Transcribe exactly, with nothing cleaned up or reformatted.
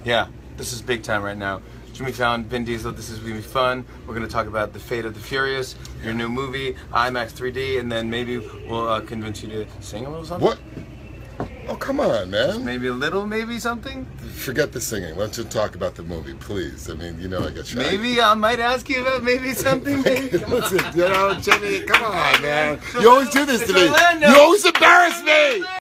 Yeah, this is big time right now. Jimmy Fallon, Vin Diesel, this is going to be fun. We're going to talk about The Fate of the Furious, your new movie, IMAX three D, and then maybe we'll uh, convince you to sing a little something. What? Oh, come on, man. Just maybe a little, maybe something? Forget the singing. Let's just talk about the movie, please. I mean, you know I get shy. Maybe I might ask you about maybe something. Maybe. Listen, you know, Jimmy, come on, man. You always do this to me. Orlando. You always embarrass me.